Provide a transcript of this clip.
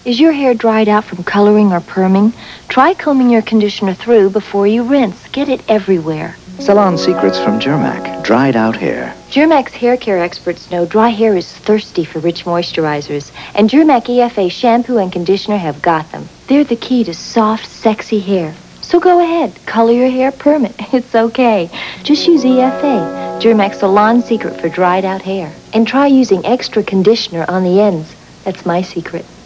Is your hair dried out from coloring or perming? Try combing your conditioner through before you rinse. Get it everywhere. Salon secrets from Jhirmack. Dried out hair. Jhirmack's hair care experts know dry hair is thirsty for rich moisturizers, and Jhirmack EFA shampoo and conditioner have got them. They're the key to soft, sexy hair. So go ahead, color your hair, perm it. It's okay. Just use EFA, Jhirmack's salon secret for dried out hair. And try using extra conditioner on the ends. That's my secret.